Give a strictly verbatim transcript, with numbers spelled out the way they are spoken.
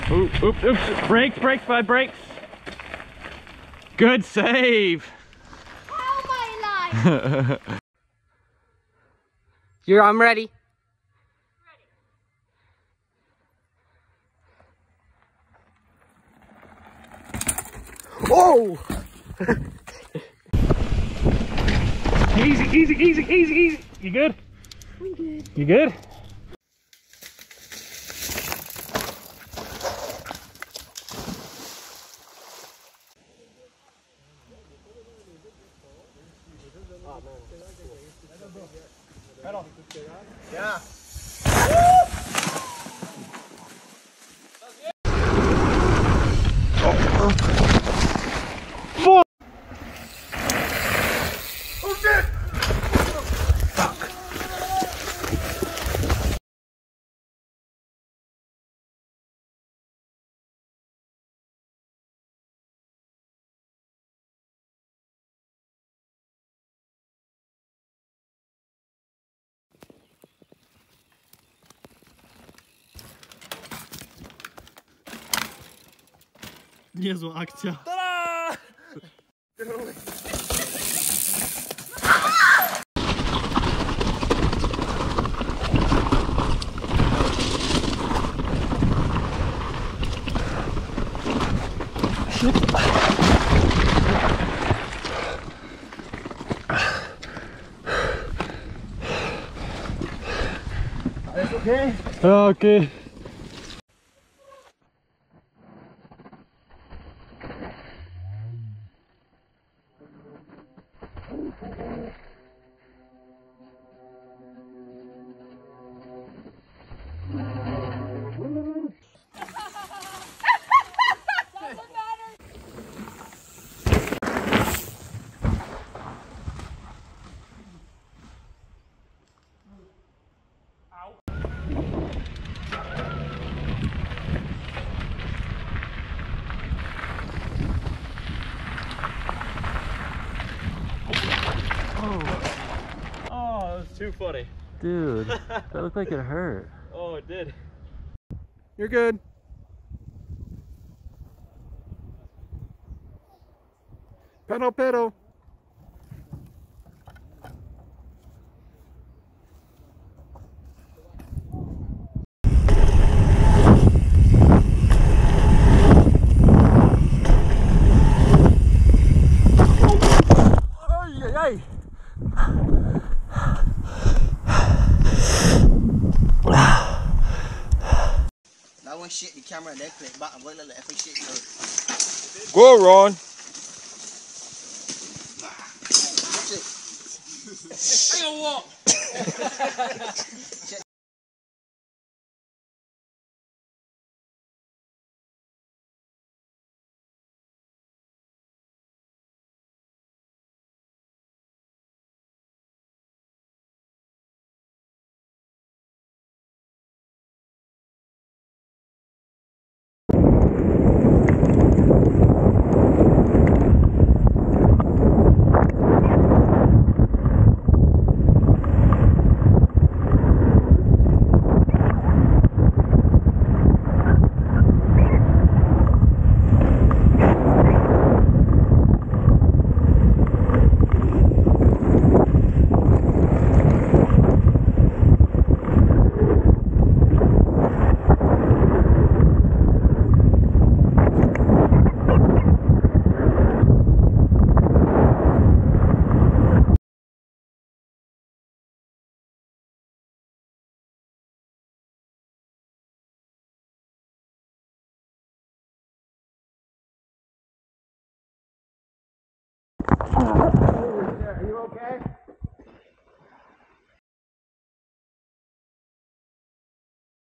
Oop, oops, oops. Brakes, brakes, bud, brakes. Good save. Oh my life. You're, I'm ready. Ready. Oh! Easy, easy, easy, easy, easy. You good? I'm good. You good? Pedal. Yeah. Niezła akcja. Alles okay? Ja, okay. Too funny. Dude, that looked like it hurt. Oh, it did. You're good. Pedal, pedal. Ay, ay, ay. That one shit the camera and that clip back and go like that shit. Go, Ron. I gonna walk. Ah.